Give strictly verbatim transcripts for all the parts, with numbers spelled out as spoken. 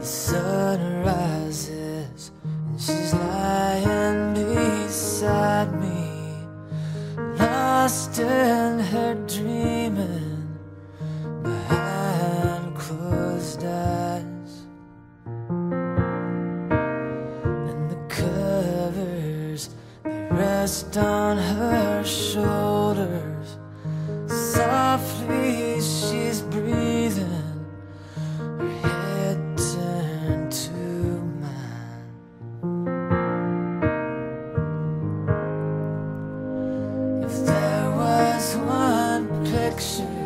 sun rises and she's lying beside me, lost in her dreaming behind closed eyes. And the covers, they rest on her shoulders. Softly she's breathing, her head turned to mine. If there was one picture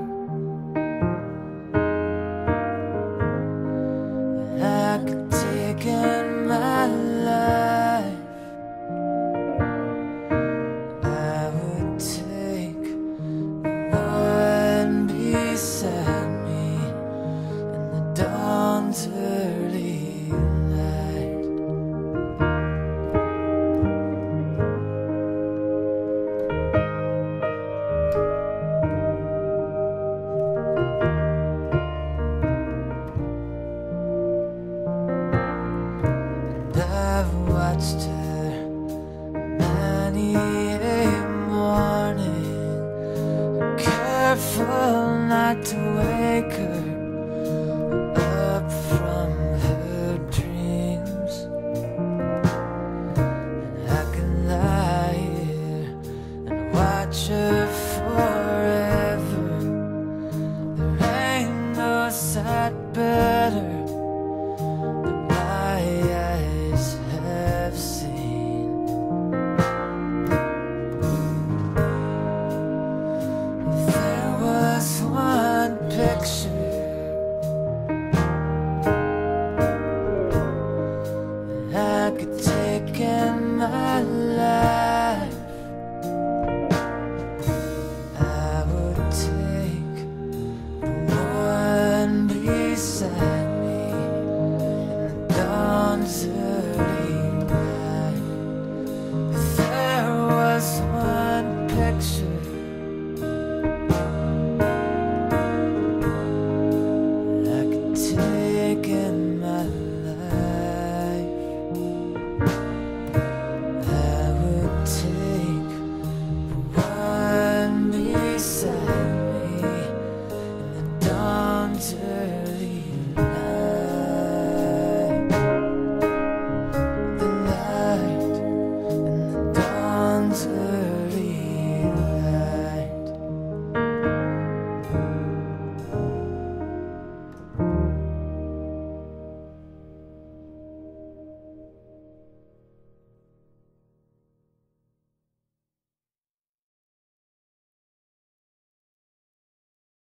that I could take in my life, I would take the one beside me in the dawn's early light. And I've watched her many a morning, careful not to wake her up from her dreams. And I can lie here and watch her forever. There ain't no sight better